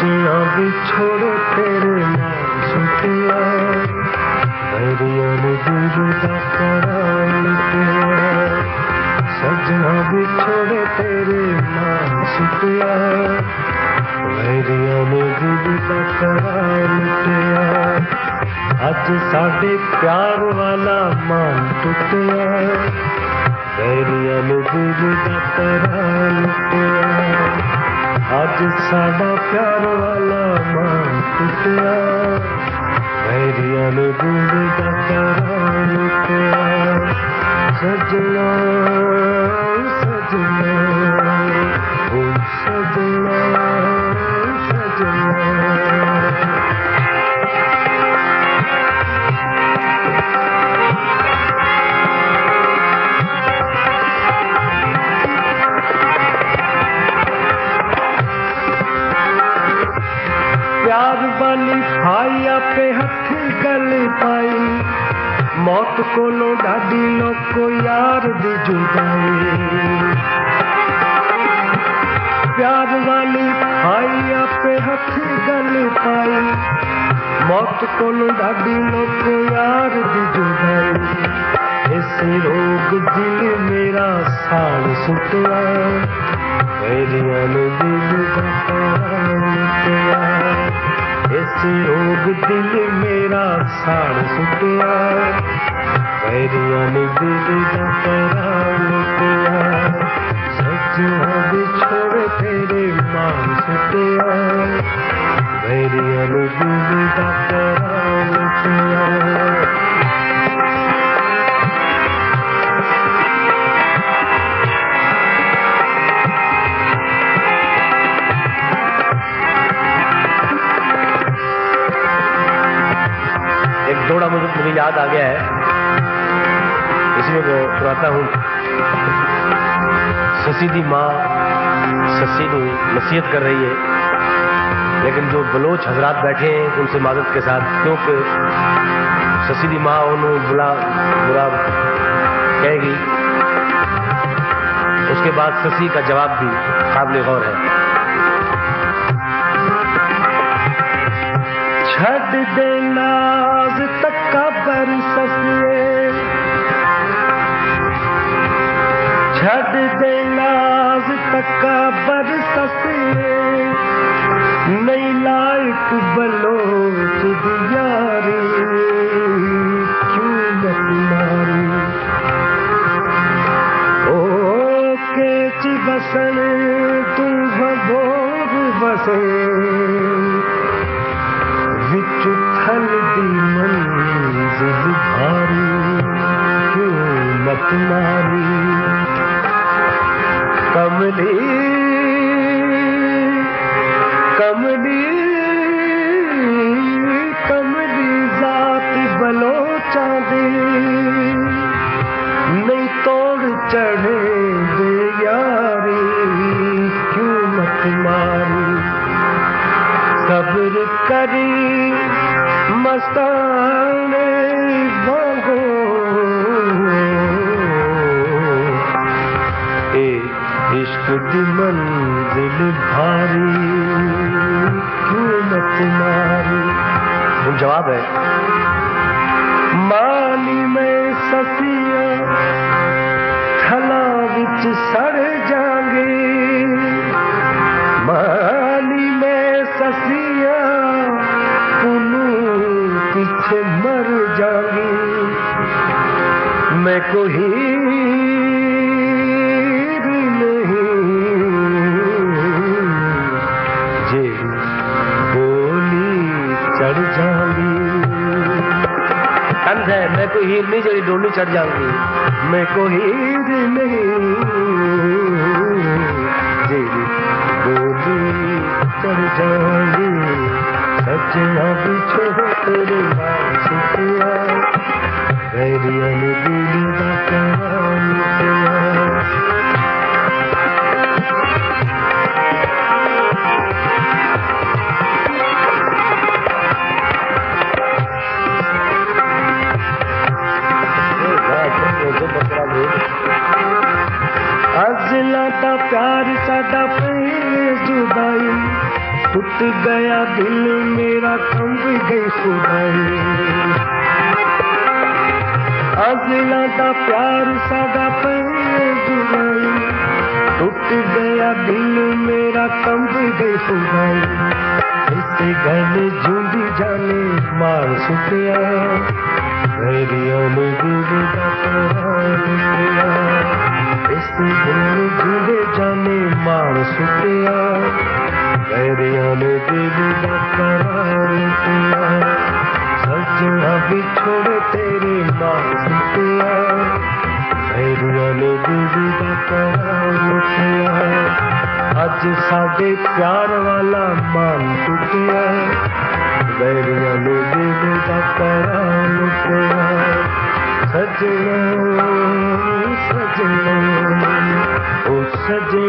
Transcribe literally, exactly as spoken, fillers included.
सजना विछोड़े तेरे मां सुतिया वैरिया ने दिल दा करार लुटिया सजना विछोड़े तेरे मां सुतिया वैरिया ने दिल दा करार लुटिया अज साडे प्यार वाला मान टुटिया वैरिया ने दिल दा करार लुटिया अज साडा प्यार वाला मान टुटिया वैरिया ने दिल दा करार लुटिया सजना सजना ओ सजना सजना प्यार वाली भाई आपे हथ गल पाई मौत कोलो डाडी लोको यार दी जुदाई प्यार वाली भाई आपे हथ गल पाई मौत कोलो डाडी लोको यार दी जुदाई इस रोग दिल मेरा साल सुटिया वैरिया ने दिल दा करार लुटिया इस रोग दिल मेरा साड़ सुटिया वैरिया ने दिल दा करार लुटिया सजना विछोड़े तेरे मां सुटिया वैरिया ने दिल दा करार लुटिया थोड़ा मुझे मुझे याद आ गया है इसमें मैं सुनाता हूँ ससी दी माँ ससी को नसीहत कर रही है लेकिन जो बलोच हजरात बैठे हैं उनसे माजरत के साथ क्योंकि ससी दी माँ उन्होंने बुला बुरा कहेगी उसके बाद ससी का जवाब भी काबिल गौर है छड़ देना तक्का पर ससिए छड़ दे नाज तक्का पर ससिए नहीं लायक बलोच दियारी क्यों मत मारी ओ केच बसन तू भोग बसे विच थल दी मंजिल भारी क्यों मत मारी कमली कमली कमली जात बलोचा दी नहीं तोड़ चढ़े दे यारी क्यों मत मारी सब्र करी मस्ताने वांगो ए इश्क दी मंजिल भारी क्यों मत मारी। तुम जवाब है मानी में ससिया थला विच सड़ जांगे मानी में ससिया पुनू पीछे मर जागी मैं कोई है मैं कोई हीर नहीं जड़ी डोली चढ़ जाऊंगी मैं कोई हीर नहीं जेरी डोली चढ़ जाऊंगी सजना विछोड़े तेरे मां सुतिया वैरिया ने दिल दा करार लुटिया अज़ला दा प्यार साडा पे जुदाई टूट गया दिल मेरा कंब गई खुदाई आज़िला दा प्यार सादा पे जुदाई टूट गया दिल मेरा कंब गई खुदाई इसे गल जूंदी जाने मार सुतिया मेरिया ने दिल दा करार दिया इसे गल जूंदे जाने मार सुतिया मेरिया ने दिल दा करार दिया सजना बिछोड़े तेरे मार सुतिया मेरिया ने दिल दा करार दिया अज साडे प्यार वाला मान टुटिया मेरिया ने दिल दा करार दिया सजना सजना ओ सजना